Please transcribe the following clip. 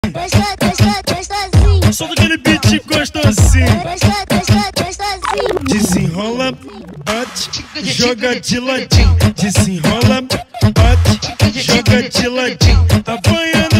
gostosinho. Solta aquele beat gostosinho. Gostosinho. Desenrola, bate, joga de ladinho. Desenrola, bate, joga de ladinho. Tá banhando